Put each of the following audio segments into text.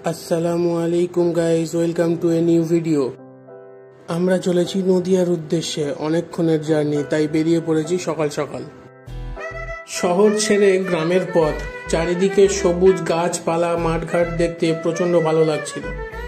আসসালামু আলাইকুম guys, welcome to a new video. আমরা চলেছি নদিয়ার উদ্দেশ্যে, অনেকক্ষণের জার্নি, তাই বেরিয়ে পড়েছি সকাল সকাল। শহর ছেড়ে গ্রামের পথ, চারিদিকে সবুজ গাছপালা, মাঠঘাট দেখতে প্রচন্ড ভালো লাগছিল।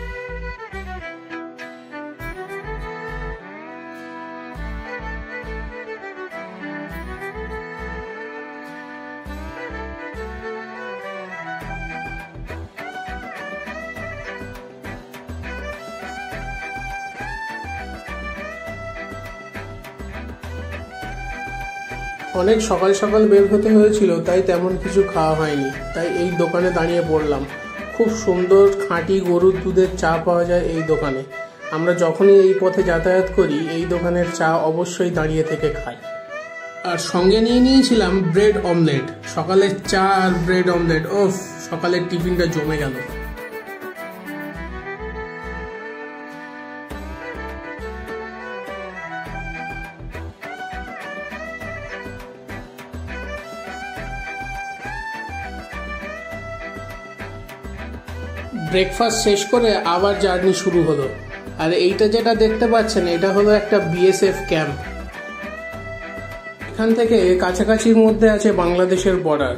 অনেক সকাল সকাল বের হতে হয়েছিল, তাই তেমন কিছু খাওয়া হয়নি, তাই এই দোকানে দাঁড়িয়ে পড়লাম। খুব সুন্দর খাঁটি গরুর দুধের চা পাওয়া যায় এই দোকানে। আমরা যখনই এই পথে যাতায়াত করি এই দোকানের চা অবশ্যই দাঁড়িয়ে থেকে খাই। আর সঙ্গে নিয়ে নিয়েছিলাম ব্রেড অমলেট। সকালের চা আর ব্রেড অমলেট, ওফ, সকালের টিফিনটা জমে গেল। ব্রেকফাস্ট শেষ করে আবার জার্নি শুরু হলো। আর এইটা যেটা দেখতে পাচ্ছেন, এটা হলো একটা বিএসএফ ক্যাম্প। এখান থেকে কাছাকাছির মধ্যে আছে বাংলাদেশের বর্ডার।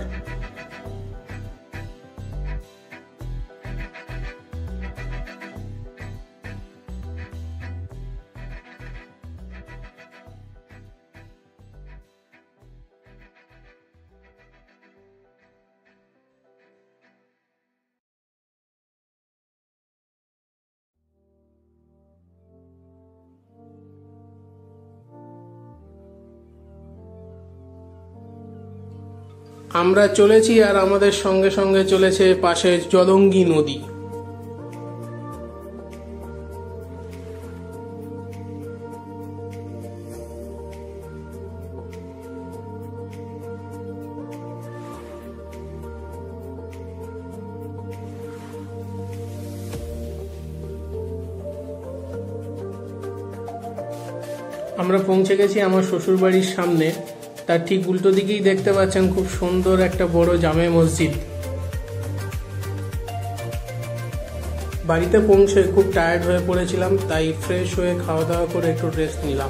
আমরা চলেছি আর আমাদের সঙ্গে সঙ্গে চলেছে পাশে জলঙ্গি নদী। আমরা পৌঁছে গেছি আমার শ্বশুর বাড়ির সামনে। তার ঠিক উল্টো দিকেই দেখতে পাচ্ছেন খুব সুন্দর একটা বড় জামে মসজিদ। বাড়িতে পৌঁছে খুব টায়ার্ড হয়ে পড়েছিলাম, তাই ফ্রেশ হয়ে খাওয়া দাওয়া করে একটু রেস্ট নিলাম।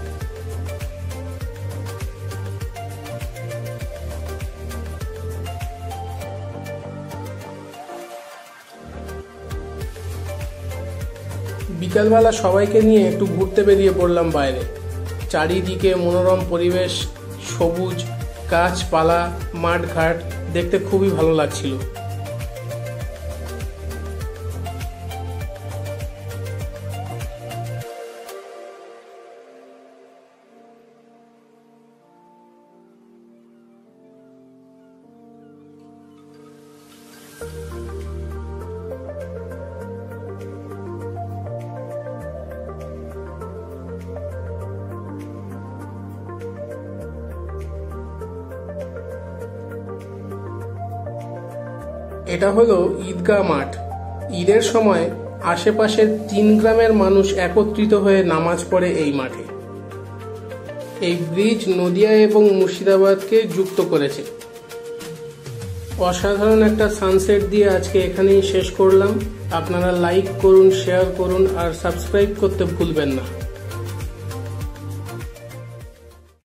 বিকালবেলা সবাইকে নিয়ে একটু ঘুরতে বেরিয়ে পড়লাম বাইরে। চারিদিকে মনোরম পরিবেশ, সবুজ গাছপালা, মাঠঘাট দেখতে খুবই ভালো লাগছিল। এটা হলো ঈদগাহ মাঠ। ঈদের সময় আশেপাশের 3 গ্রামের মানুষ একত্রিত হয়ে নামাজ পড়ে এই মাঠে। এই ব্রিজ নদিয়া এবং মুর্শিদাবাদকে যুক্ত করেছে। অসাধারণ একটা সানসেট দিয়ে আজকে এখানেই শেষ করলাম। আপনারা লাইক করুন, শেয়ার করুন আর সাবস্ক্রাইব করতে ভুলবেন না।